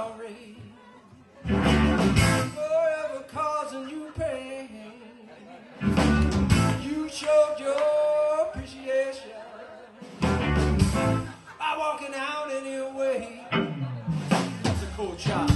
sorry for ever causing you pain. You showed your appreciation by walking out anyway. That's a cool shot.